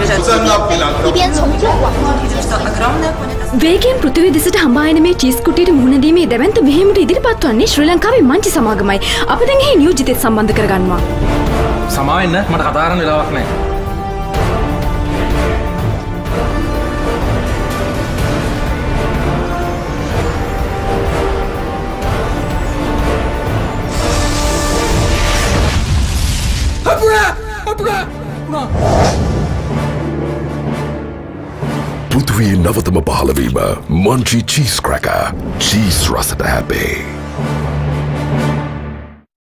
වේගයෙන් පෘථිවිය දෙසට හඹායන මේ චීස් කුටියට මුහුණ දීමේ දැවැන්ත මෙහෙයුමට ඉදිරිපත් වන්නේ ශ්‍රී ලංකාවේ මංචි සමාගමයි. අපි දැන් එහි නියෝජිතෙක් සම්බන්ධ කරගන්නවා. සමාවෙන්න මට කතා කරන්න වෙලාවක් නැහැ. පෘථිවියේ නවතම පහළවීම Munchee cheese cracker. cheese රසට හැබේ.